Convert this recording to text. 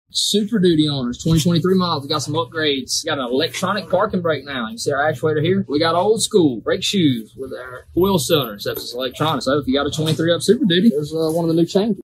Super Duty owners, 2023 models. We got some upgrades. We got an electronic parking brake now. You see our actuator here? We got old school brake shoes with our wheel cylinders. That's just electronic. So if you got a 23 up Super Duty, there's one of the new changes.